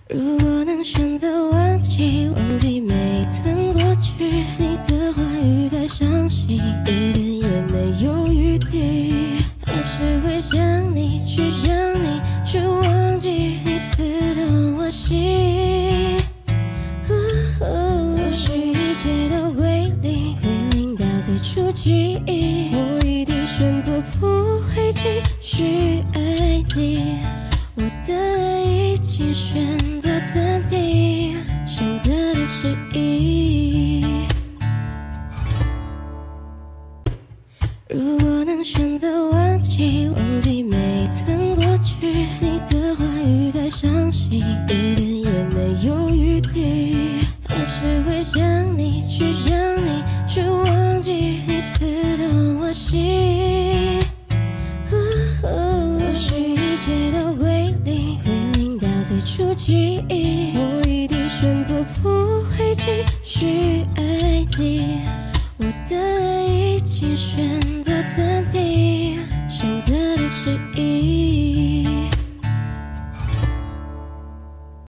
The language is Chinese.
如果能选择忘记，忘记每段过去，你的话语再伤心，一点也没有余地，还是会想你，去忘记你刺痛我心。或许一切都归零到最初记忆，我一定选择不会继续爱你。我的爱已经选择暂停，选择的是意。如果能选择忘记，忘记每段过去，你的话语再伤心，一点也没有余地，还是会想你，去忘记你刺痛我心。或许一切都归零到最初记忆，我一定选择不会继续爱你。我的爱已经选择暂停，选择的是意。